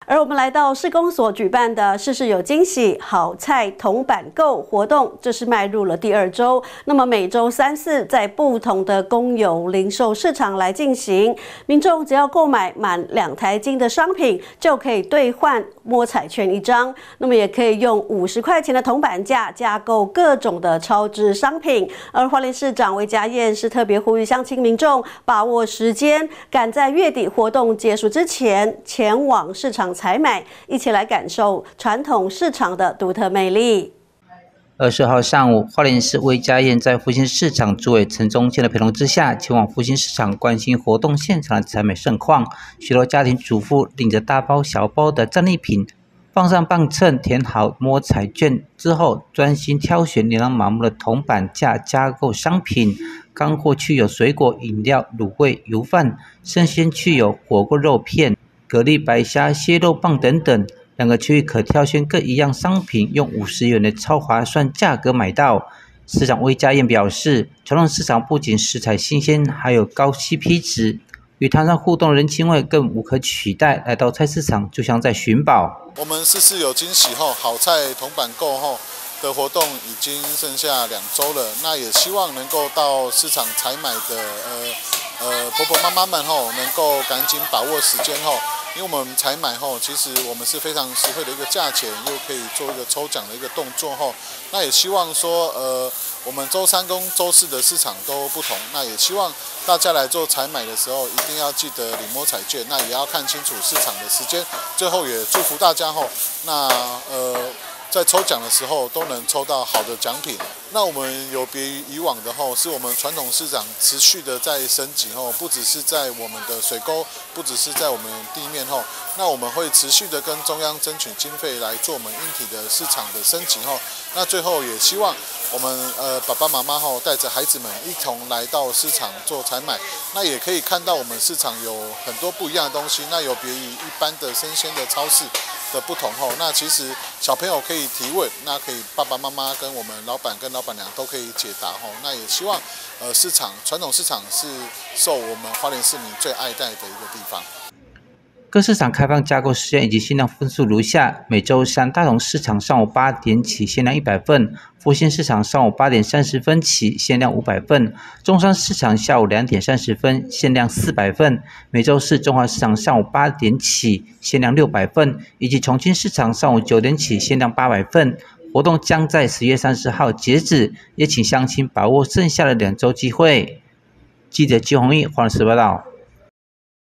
而我们来到市公所举办的事事有惊喜好菜铜板购活动，这是迈入了第2周。那么每周3、4在不同的公有零售市场来进行，民众只要购买满2台斤的商品，就可以兑换摸彩券1张。那么也可以用50块钱的铜板价加购各种的超值商品。而花莲市长魏家燕是特别呼吁乡亲民众把握时间，赶在月底活动结束之前前往市场采买，一起来感受传统市场的独特魅力。 20号上午，花莲市魏家燕在复兴市场主委陈宗宪的陪同之下，前往复兴市场关心活动现场的采买盛况。许多家庭主妇领着大包小包的战利品，放上磅秤，填好摸彩券之后，专心挑选琳琅满目的铜板价加购商品。干货区有水果、饮料、卤味、油饭；生鲜区有火锅肉片、蛤蜊、白虾、蟹肉棒等等。2个区域可挑选各一样商品，用50元的超划算价格买到。市长魏家燕表示，传统市场不仅食材新鲜，还有高 CP 值，与摊商互动的人情味更无可取代。来到菜市场就像在寻宝。 我们事事有惊喜后，好菜铜板购后的活动已经剩下2周了，那也希望能够到市场采买的婆婆妈妈们能够赶紧把握时间因为我们采买其实我们是非常实惠的一个价钱，又可以做一个抽奖的一个动作那也希望说我们周3跟周4的市场都不同，那也希望大家来做采买的时候一定要记得领摸彩券，那也要看清楚市场的时间。最后也祝福大家那在抽奖的时候都能抽到好的奖品。那我们有别于以往的是我们传统市场持续的在升级不只是在我们的水沟，不只是在我们地面那我们会持续的跟中央争取经费来做我们硬体的市场的升级那最后也希望我们爸爸妈妈带着孩子们一同来到市场做采买，那也可以看到我们市场有很多不一样的东西，那有别于一般的生鲜的超市的不同那其实小朋友可以提问，那可以爸爸妈妈跟我们老板跟老板娘都可以解答那也希望传统市场是受我们花莲市民最爱戴的一个地方。 各市场开放加购时间以及限量份数如下：每周三大同市场上午8点起限量100份，复兴市场上午8点30分起限量500份，中山市场下午2点30分限量400份，每周四中华市场上午8点起限量600份，以及重庆市场上午9点起限量800份。活动将在10月30号截止，也请乡亲把握剩下的2周机会。记者季宏毅，花莲市报道。